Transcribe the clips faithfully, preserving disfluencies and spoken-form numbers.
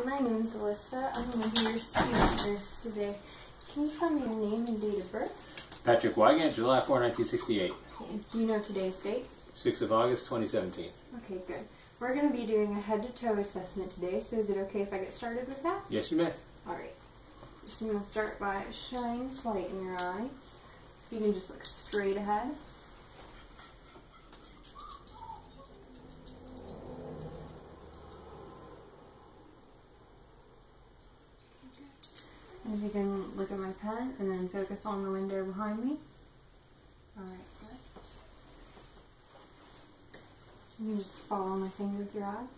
my name's Alyssa. I'm going to be your student nurse today. Can you tell me your name and date of birth? Patrick Wygant, July fourth, nineteen sixty-eight. Okay. Do you know today's date? sixth of August, twenty seventeen. Okay, good. We're going to be doing a head-to-toe assessment today, so is it okay if I get started with that? Yes, you may. Alright. So I'm going to start by shining this light in your eyes. You can just look straight ahead. And if you can look at my pen and then focus on the window behind me. Alright, good. You can just follow my finger with your eyes.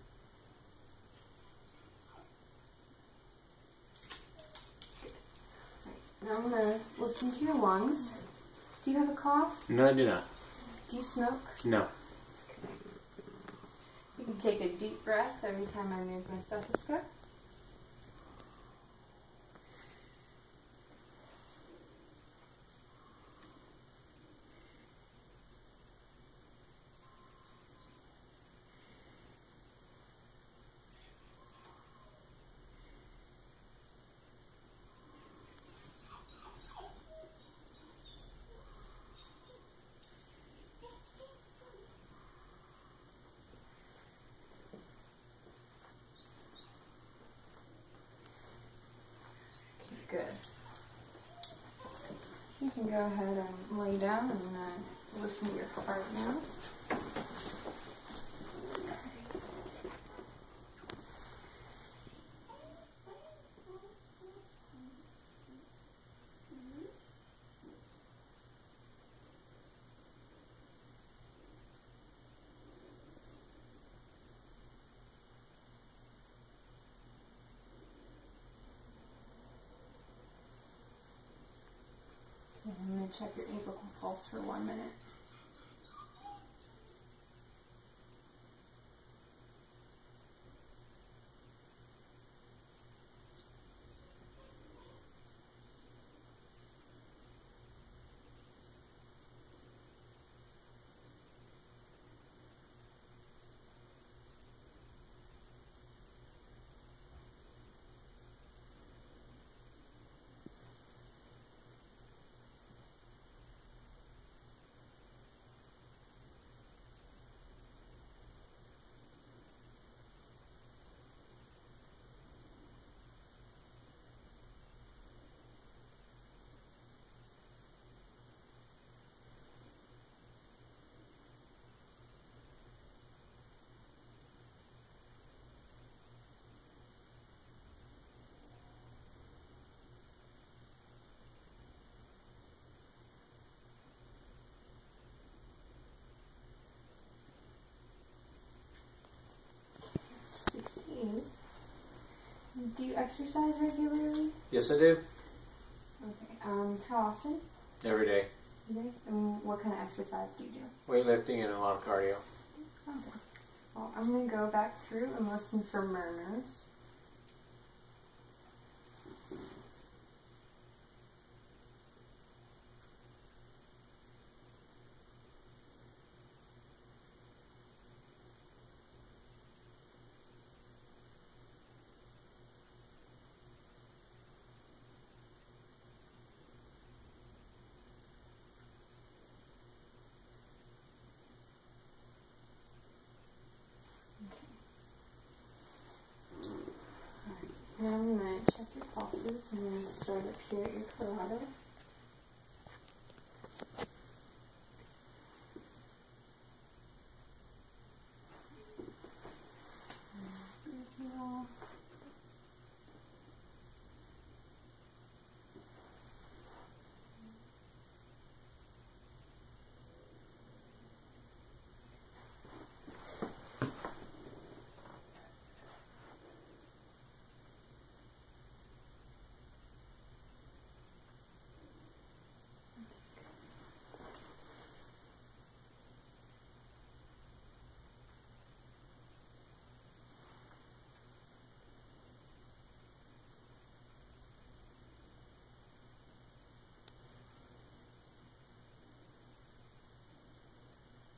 Good. Alright, now I'm going to listen to your lungs. Do you have a cough? No, I do not. Do you smoke? No. Okay. You can take a deep breath every time I move my stethoscope. Good. You can go ahead and lay down and uh, listen to your heart now. I'm going to check your apical pulse for one minute. Do you exercise regularly? Yes, I do. Okay. Um, how often? Every day. Every day? And what kind of exercise do you do? Weightlifting and a lot of cardio. Okay. Well, I'm going to go back through and listen for murmurs. Now I'm going to check your pulses and then start up here at your carotid.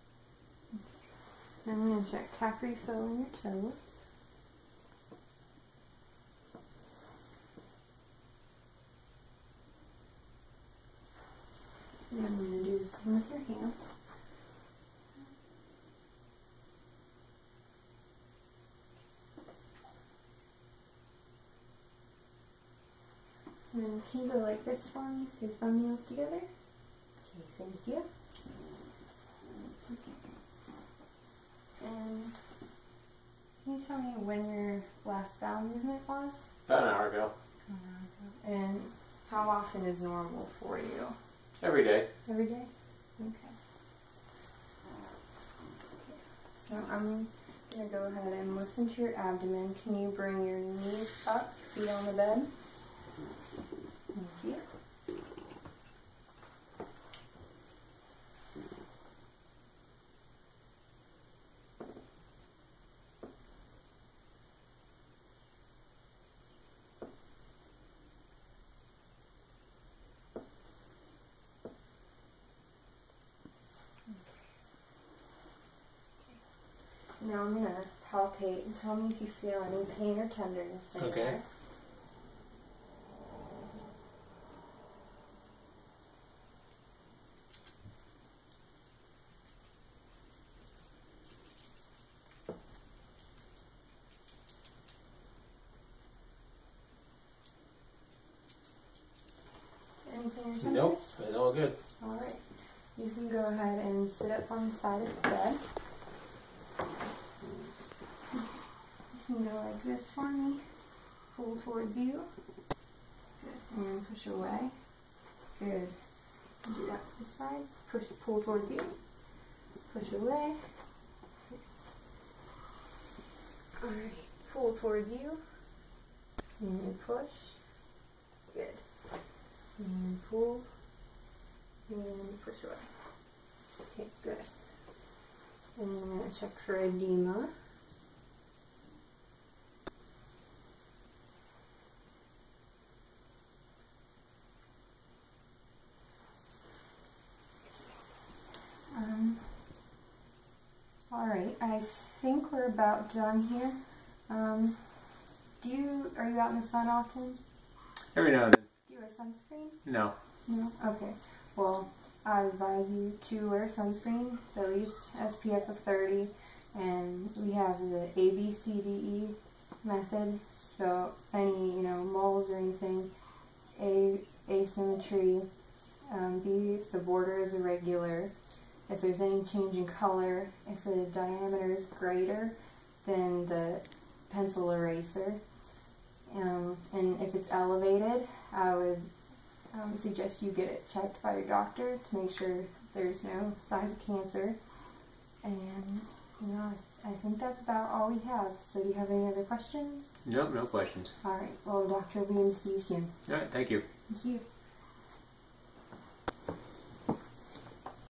I'm going to check tap refill in your toes. And can you go like this for me? Your thumbnails together? Okay, thank you. And can you tell me when your last bowel movement was? About an hour ago. And how often is normal for you? Every day. Every day? Okay. So I'm going to go ahead and listen to your abdomen. Can you bring your knees up, feet on the bed? Thank you. Now I'm going to palpate and tell me if you feel any pain or tenderness in Okay. there. Anything or tenderness? Nope, it's all good. Alright. You can go ahead and sit up on the side of the bed. You can go like this for me. Pull towards you. Good. And push away. Good. Do that this side. Push, pull towards you. Push away. Alright. Pull towards you. And push. Good. And pull. And push away. Okay, good. And I'm going to check for edema. Um, Alright, I think we're about done here. Um, do you, are you out in the sun often? Every now and then. Do you wear sunscreen? No. No? Okay. Well, I advise you to wear sunscreen, at least S P F of thirty, and we have the A B C D E method, so any, you know, moles or anything, A, asymmetry, um, B, if the border is irregular, if there's any change in color, if the diameter is greater than the pencil eraser, um, and if it's elevated, I would Um, suggest you get it checked by your doctor to make sure there's no signs of cancer. And, you know, I, I think that's about all we have. So do you have any other questions? Nope, no questions. Alright, well, the doctor will be in to see you soon. Alright, thank you. Thank you.